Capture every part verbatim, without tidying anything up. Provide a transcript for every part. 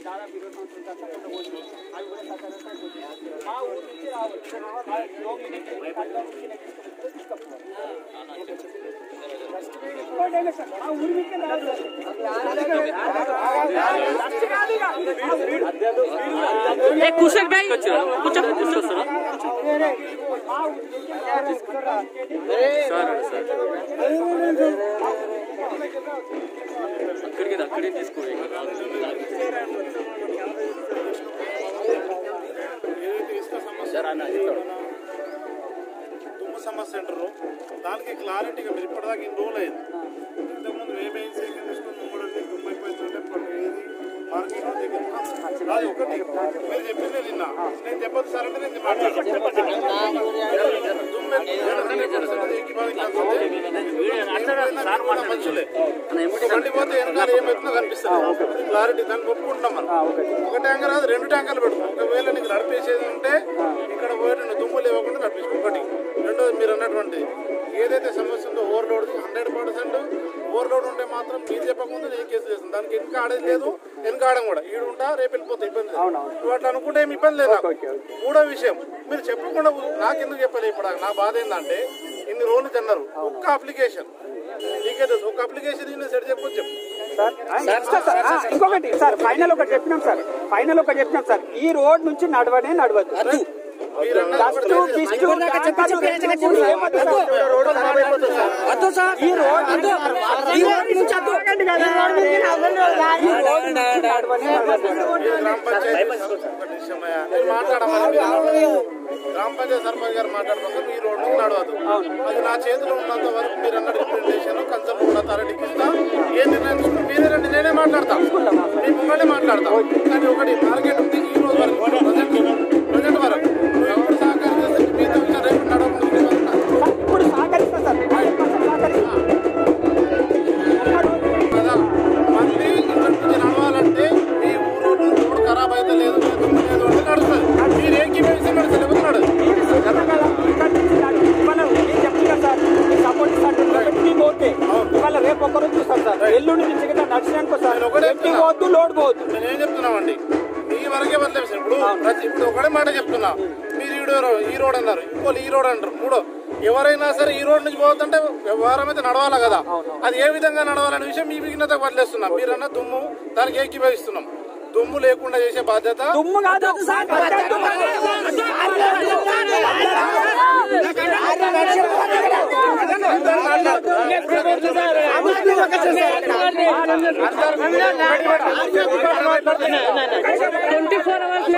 దాదాపు ఇరవై సంవత్సరాల అవి కూడా మా ఊరు నుంచి రావాలి మా ఊరి నుంచి కూర్చోండి బ్యాగ్ వచ్చారు కూర్చోండి కూర్చొస్తారా అక్కడికి అక్కడే తీసుకోండి దుమ్ము సమస్య అంటారు దానికి క్లారిటీగా మీరు ఇప్పటిదాకా ఇన్ని రోజులు అయింది ఇంతకుముందు ఏమేమి సేకరణ తీసుకుని మూడు దుమ్ము అయిపోతుంటే ఏది మార్కెట్ దగ్గర అది ఒకటి మీరు చెప్పింది నిన్న నేను చెప్పొద్దు సార్ అంటే నేను మాట్లాడతాను మంచులే బండి పోతే వెనకాల ఏమవుతుందో కనిపిస్తుంది క్లారిటీ దాన్ని ఒప్పుకుంటున్నాం మనం ఒక ట్యాంకర్ రాదు రెండు ట్యాంకర్లు పెట్టుకో ఒకవేళ నీకు నడిపేసేది ఉంటే ఇక్కడ పోయి దుమ్ములు ఇవ్వకుండా నడిపించుకో ఒకటి రెండోది మీరు అన్నటువంటి ఏదైతే సమస్య ఉందో ఓవర్లోడ్ హండ్రెడ్ పర్సెంట్ ఓవర్లోడ్ ఉంటే మాత్రం మీరు చెప్పకుండా నేను కేసు చేస్తాను దానికి వెనుక ఆడేది లేదు వెనుక ఆడడం కూడా ఈడు ఉంటా రేపు వెళ్ళిపోతే ఇబ్బంది లేదు నువ్వు అట్లా అనుకుంటే ఏమి ఇబ్బంది లేదు మూడో విషయం మీరు చెప్పకుండా నాకెందుకు చెప్పలేదు ఇప్పుడు నా బాధ ఏంటంటే ఇన్ని రోజులు తిన్నారు ఒక్క అప్లికేషన్ నీకే తెలుసు ఒక అప్లికేషన్ సెట్ చెప్పొచ్చు చెప్పు ఇంకొకటి సార్ ఫైనల్ ఒకటి చెప్పినాం సార్ ఫైనల్ ఒకటి చెప్పినాం సార్ ఈ రోడ్ నుంచి నడవనే నడవద్దు గ్రామ పంచాయతీ సర్పంచ్ గారు మాట్లాడుకోక ఈ రోడ్డు నడవదు అది నా చేతిలో ఉన్నంత వరకు మీరు అన్న రిప్రజెంటేషన్ కన్సల్ట్ ఉన్న అథారిటీకి ఇస్తా ఏ నిర్ణయం తీసుకుని మీరే రండి నేనే మాట్లాడతాను మీ ముంగడే మాట్లాడతాం కానీ ఒకటి మార్కెట్ ఉంది ఈ రోజు వరకు ప్రజెంట్ ప్రజెంట్ వరకు ఎవరు సహకరిస్తే మీతో రేపు నడవకుండా ఇప్పుడు సహకరిస్తా సార్ కదా మళ్ళీ ఇక్కడ నుంచి నడవాలంటే మీ ఊరు రోడ్డు ఖరాబ్ అయితే లేదు లేదు అంటే నడుస్తుంది మీరు ఏ కిలోమీటర్ నడుస్తుంది నడదు ఇవాళ రేపు ఒక్కరోజు చూస్తాం సార్ ఎల్లుండి నుంచి నడిచినాక సార్ పోవద్దు లోడ్ పోవద్దు నేనేం చెప్తున్నామండి మీ వరకే వదిలేసి ఇప్పుడు ప్రతి ఇప్పుడు ఒకటే మాట చెప్తున్నా మీరు ఈ ఈ రోడ్ అన్నారు ఇంకోళ్ళు ఈ రోడ్ అంటారు మూడో ఎవరైనా సరే ఈ రోడ్ నుంచి పోతుంటే వ్యవహారం అయితే నడవాలా కదా అది ఏ విధంగా నడవాలనే విషయం మీ విఘ్నత వదిలేస్తున్నాం మీరన్నా దుమ్ము దానికి ఏకీభవిస్తున్నాం దుమ్ము లేకుండా చేసే బాధ్యత దుమ్ము కాదు ట్వంటీ ఫోర్ అవర్స్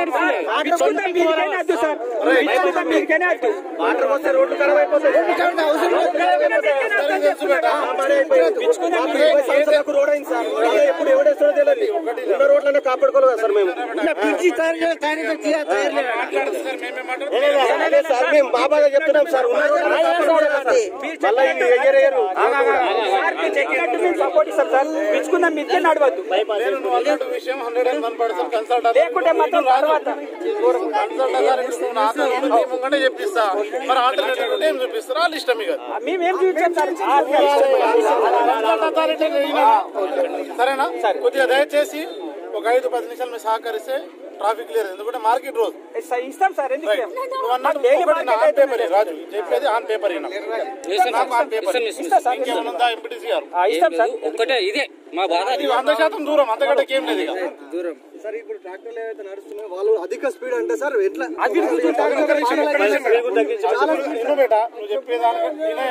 వాటర్ వస్తే రోడ్లు ఖరాబ్ అయిపోతాయి రోడ్ అయింది సార్ ఎప్పుడు ఎవడేస్తారో తెలియదు ఉన్న రోడ్లనే కాపాడుకోలేదు సార్ మేము సార్ మేము బాబాగా చెప్తున్నాం సార్ ఉన్న సపోర్ట్ ఇస్తాం సార్ పిచ్చుకుందాం మీకే నడవద్దు లేకుంటే మాత్రం తర్వాత ముంగనే చెప్పిస్తా మరి ఆల్టర్నేటివ్ ఏం చూపిస్తారు వాళ్ళు ఇష్టం ఇక మేమేం చూపించాం సరేనా కొద్దిగా దయచేసి ఒక ఐదు పది నిమిషాలు మీరు సహకరిస్తే ట్రాఫిక్ క్లియర్ ఎందుకంటే మార్కెట్ రోజు ఇస్తాం సార్ నువ్వు అన్నట్టు ఆన్ పేపర్ రాజు చెప్పేది ఆన్ పేపర్ ఇంకేమన్నా ఎంపీటీసీ గారు ఒక్కటే ఇదే మా బాధ వంద శాతం దూరం అంతకంటే ఏం లేదు ఇక దూరం సార్ ఇప్పుడు ట్రాక్టర్లు ఏవైతే నడుస్తున్నాయో వాళ్ళు అధిక స్పీడ్ అంటే సార్ ఎట్లా నువ్వు చెప్పేదానికి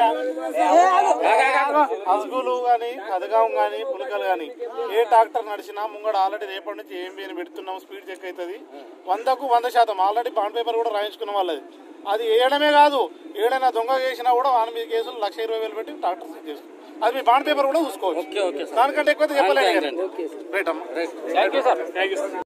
అస్గులు గానీ కదగాం గానీ పులకలు గానీ ఏ ట్రాక్టర్ నడిచినా ముంగడ ఆల్రెడీ రేపటి నుంచి ఏం బియ్యం పెడుతున్నాం స్పీడ్ చెక్ అవుతుంది వందకు వంద శాతం ఆల్రెడీ బాండ్ పేపర్ కూడా రాయించుకున్న వాళ్ళది అది వేయడమే కాదు ఏడైనా దొంగ చేసినా కూడా వాని మీద కేసులు లక్ష ఇరవై వేలు పెట్టి ట్రాక్టర్ చెక్ చేస్తుంది అది మీ బాండ్ పేపర్ కూడా చూసుకోవచ్చు దానికంటే ఎక్కువ చెప్పలేదు రైట్ అమ్మా.